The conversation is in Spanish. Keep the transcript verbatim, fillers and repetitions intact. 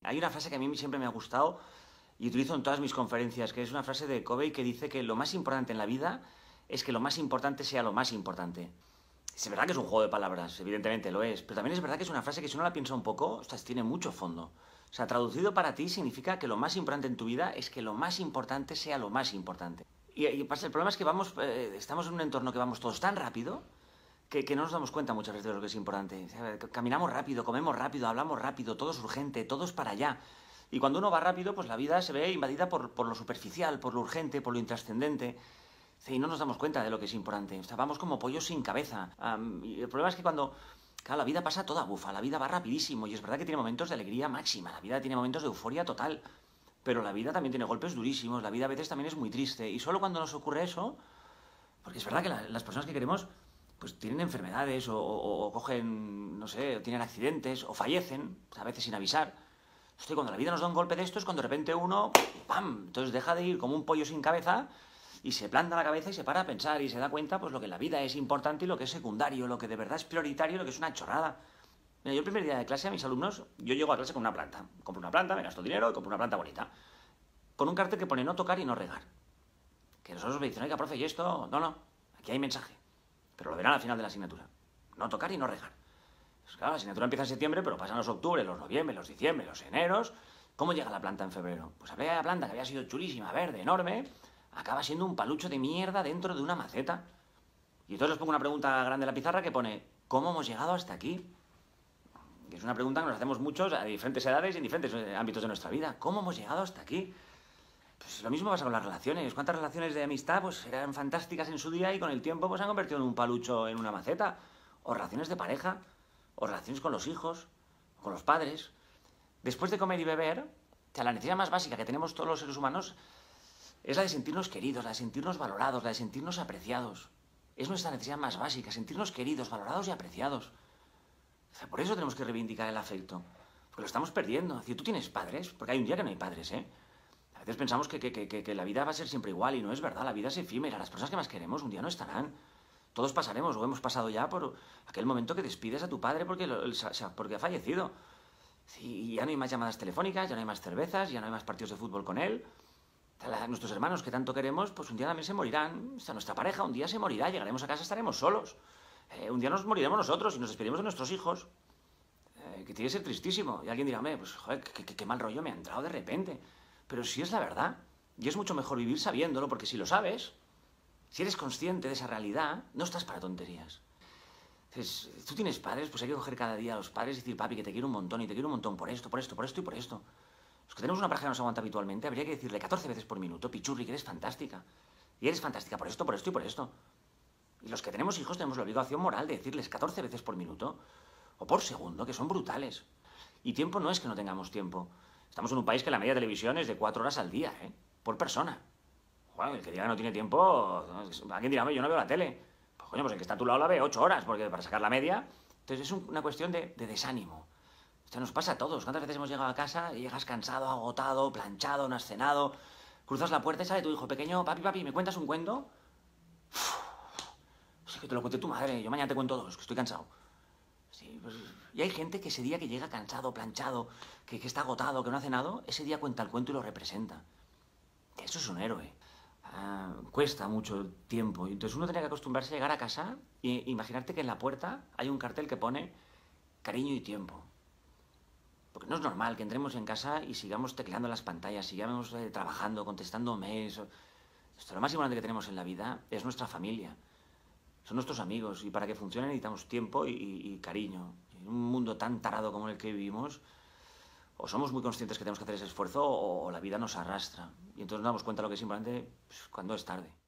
hay una frase que a mí siempre me ha gustado y utilizo en todas mis conferencias, que es una frase de Covey que dice que lo más importante en la vida es que lo más importante sea lo más importante. Es verdad que es un juego de palabras, evidentemente lo es, pero también es verdad que es una frase que si uno la piensa un poco, ostras, tiene mucho fondo. O sea, traducido para ti significa que lo más importante en tu vida es que lo más importante sea lo más importante. Y, y pasa, el problema es que vamos, eh, estamos en un entorno que vamos todos tan rápido que, que no nos damos cuenta muchas veces de lo que es importante. O sea, caminamos rápido, comemos rápido, hablamos rápido, todo es urgente, todo es para allá. Y cuando uno va rápido, pues la vida se ve invadida por, por lo superficial, por lo urgente, por lo intrascendente. Y no nos damos cuenta de lo que es importante. O sea, vamos como pollos sin cabeza. Um, y el problema es que cuando... Claro, la vida pasa toda bufa, la vida va rapidísimo y es verdad que tiene momentos de alegría máxima, la vida tiene momentos de euforia total, pero la vida también tiene golpes durísimos, la vida a veces también es muy triste y solo cuando nos ocurre eso, porque es verdad que la, las personas que queremos pues tienen enfermedades o, o, o cogen, no sé, o tienen accidentes o fallecen, a veces sin avisar. Hostia, cuando la vida nos da un golpe de esto es cuando de repente uno, ¡pam!, entonces deja de ir como un pollo sin cabeza y se planta la cabeza y se para a pensar y se da cuenta pues lo que en la vida es importante y lo que es secundario, lo que de verdad es prioritario, lo que es una chorrada. Mira, yo el primer día de clase a mis alumnos, yo llego a clase con una planta. Compro una planta, me gasto dinero y compro una planta bonita. Con un cartel que pone no tocar y no regar. Que nosotros me dicen, oiga, profe, ¿y esto? No, no, aquí hay mensaje. Pero lo verán al final de la asignatura. No tocar y no regar. Pues claro, la asignatura empieza en septiembre, pero pasan los octubre, los noviembre, los diciembre, los eneros. ¿Cómo llega la planta en febrero? Pues había la planta que había sido chulísima, verde, enorme, acaba siendo un palucho de mierda dentro de una maceta. Y entonces les pongo una pregunta grande en la pizarra que pone, ¿cómo hemos llegado hasta aquí? Que es una pregunta que nos hacemos muchos a diferentes edades y en diferentes ámbitos de nuestra vida. ¿Cómo hemos llegado hasta aquí? Pues lo mismo pasa con las relaciones. ¿Cuántas relaciones de amistad pues eran fantásticas en su día y con el tiempo pues se han convertido en un palucho, en una maceta? O relaciones de pareja, o relaciones con los hijos, o con los padres. Después de comer y beber, o sea, la necesidad más básica que tenemos todos los seres humanos es la de sentirnos queridos, la de sentirnos valorados, la de sentirnos apreciados. Es nuestra necesidad más básica, sentirnos queridos, valorados y apreciados. O sea, por eso tenemos que reivindicar el afecto, porque lo estamos perdiendo. Es decir, tú tienes padres, porque hay un día que no hay padres, ¿eh? A veces pensamos que, que, que, que la vida va a ser siempre igual y no es verdad, la vida es efímera, las personas que más queremos un día no estarán. Todos pasaremos o hemos pasado ya por aquel momento que despides a tu padre porque, lo, porque ha fallecido. Y ya no hay más llamadas telefónicas, ya no hay más cervezas, ya no hay más partidos de fútbol con él. Nuestros hermanos que tanto queremos, pues un día también se morirán. O sea, nuestra pareja un día se morirá, llegaremos a casa, estaremos solos. Eh, un día nos moriremos nosotros y nos despediremos de nuestros hijos. Eh, que tiene que ser tristísimo. Y alguien dirá, pues joder, qué, qué, qué mal rollo me ha entrado de repente. Pero si es la verdad. Y es mucho mejor vivir sabiéndolo, porque si lo sabes, si eres consciente de esa realidad, no estás para tonterías. Entonces, tú tienes padres, pues hay que coger cada día a los padres y decir, papi, que te quiero un montón y te quiero un montón por esto, por esto, por esto y por esto. Los que tenemos una pareja que nos aguanta habitualmente, habría que decirle catorce veces por minuto, pichurri, que eres fantástica. Y eres fantástica por esto, por esto y por esto. Y los que tenemos hijos tenemos la obligación moral de decirles catorce veces por minuto o por segundo, que son brutales. Y tiempo no es que no tengamos tiempo. Estamos en un país que la media de televisión es de cuatro horas al día, ¿eh? Por persona. Bueno, el que diga que no tiene tiempo, alguien dirá, yo no veo la tele. Pues coño, pues el que está a tu lado la ve ocho horas, porque para sacar la media. Entonces es una cuestión de, de desánimo. Esto nos pasa a todos. ¿Cuántas veces hemos llegado a casa y llegas cansado, agotado, planchado, no has cenado? Cruzas la puerta y sale tu hijo pequeño, papi, papi, ¿me cuentas un cuento? Sí, que te lo cuente tu madre, yo mañana te cuento dos, que estoy cansado. Sí, pues, y hay gente que ese día que llega cansado, planchado, que, que está agotado, que no ha cenado, ese día cuenta el cuento y lo representa. Eso es un héroe. Ah, cuesta mucho tiempo. Entonces uno tiene que acostumbrarse a llegar a casa e imaginarte que en la puerta hay un cartel que pone cariño y tiempo. Porque no es normal que entremos en casa y sigamos tecleando las pantallas, sigamos eh, trabajando, contestando mails. Esto, lo más importante que tenemos en la vida es nuestra familia. Son nuestros amigos y para que funcione necesitamos tiempo y, y, y cariño. En un mundo tan tarado como el que vivimos, o somos muy conscientes que tenemos que hacer ese esfuerzo o, o la vida nos arrastra. Y entonces nos damos cuenta de lo que es importante pues, cuando es tarde.